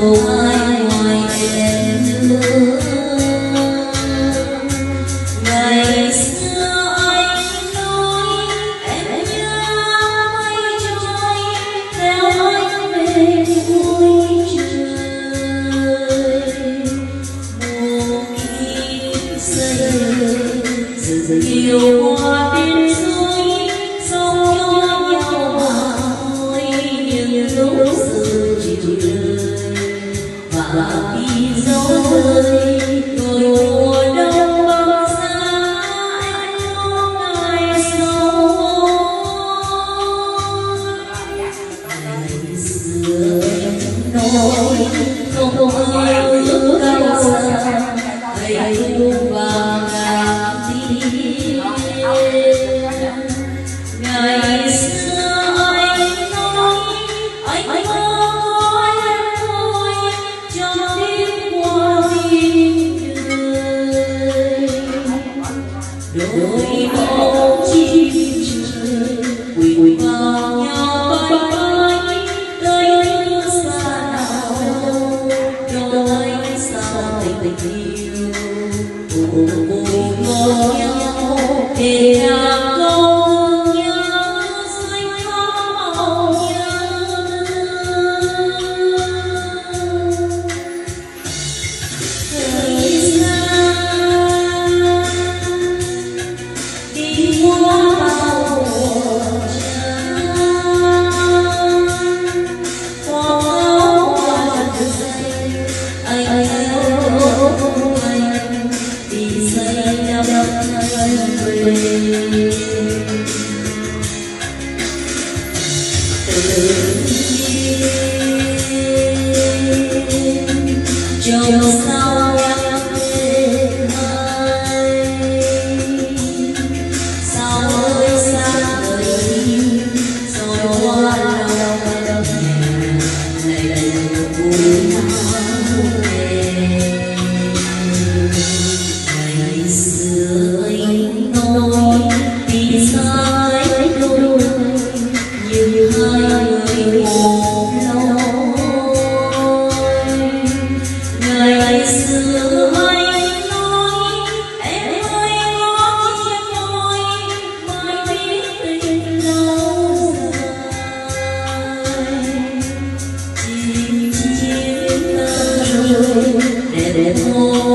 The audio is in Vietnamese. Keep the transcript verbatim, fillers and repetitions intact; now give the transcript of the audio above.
Yêu hoa bên suối sông cho nhau mà thôi, nhưng lúc giờ chiều đời và khi gió rơi rồi mùa đông băng giá anh có ngày sau. Ngày xưa em nói không ai ước cao xa hay thu vàng ngàn tiếng. Ngày xưa anh nói anh có em thôi cho đêm qua tim đời. Đôi bóng chim trời quỳ vào nhau bay bay, tới nước xa nào cho anh sao tình yêu cùng ngồi nhau để làm câu nhớ xanh màu nhớ. Thời gian đi qua bao mùa trăng, hoa áo hoa rơi anh ơi anh vì say đắm anh về. Trong sao em bên hai sao ơi xa vời rồi qua lòng đập nhẹ này đây vui về. Ngày xưa anh nói vì sao anh đôi như hai người một lối. Ngày xưa anh nói em ơi có chia phôi mai biết tình lâu dài. Chim chim ta rồi đẹp đẹp thôi